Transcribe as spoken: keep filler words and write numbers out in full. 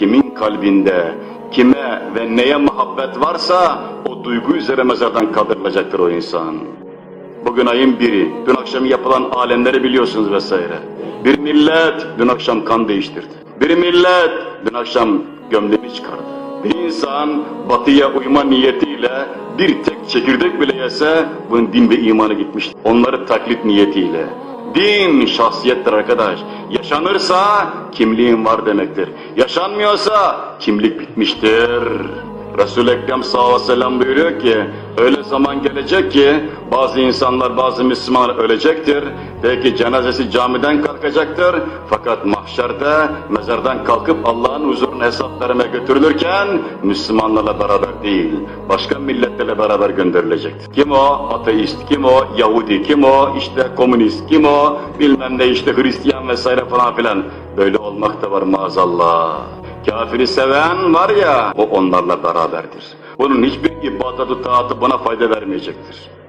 kimin kalbinde, kime ve neye muhabbet varsa o duygu üzere mezardan kaldırılacaktır o insan. Bugün ayın biri, dün akşam yapılan alemleri biliyorsunuz vesaire. Bir millet dün akşam kan değiştirdi. Bir millet dün akşam gömleğini çıkardı. Bir insan batıya uyma niyetiyle bir tek çekirdek bile yese bunun din ve imanı gitmiştir. Onları taklit niyetiyle. Din şahsiyettir arkadaş. Yaşanırsa kimliğin var demektir. Yaşanmıyorsa kimlik bitmiştir. Resul-i Ekrem sallallahu aleyhi ve sellem buyuruyor ki, öyle zaman gelecek ki bazı insanlar, bazı Müslümanlar ölecektir. Belki cenazesi camiden kalkacaktır. Fakat mahşerde mezardan kalkıp Allah'ın huzuruna hesap vermeye götürülürken Müslümanlarla beraber değil, başka milletlerle beraber gönderilecektir. Kim o? Ateist, kim o? Yahudi, kim o? İşte komünist, kim o? Bilmem ne işte Hristiyan vesaire falan filan. Böyle olmak da var maazallah. Kafiri seven var ya, o onlarla beraberdir. Bunun hiçbir ibadet-ı taatı bana fayda vermeyecektir.